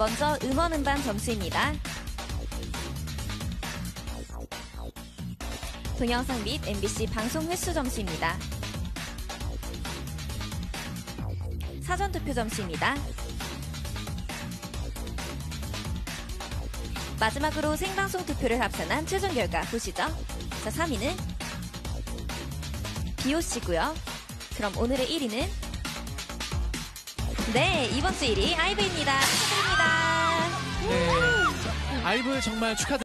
먼저 음원 음반 점수입니다. 동영상 및 MBC 방송 횟수 점수입니다. 사전투표 점수입니다. 마지막으로 생방송 투표를 합산한 최종 결과 보시죠. 자, 3위는 비오씨고요. 그럼 오늘의 1위는 네, 이번 주 1위 아이브입니다. 축하드립니다. 네, 아이브 정말 축하드립니다.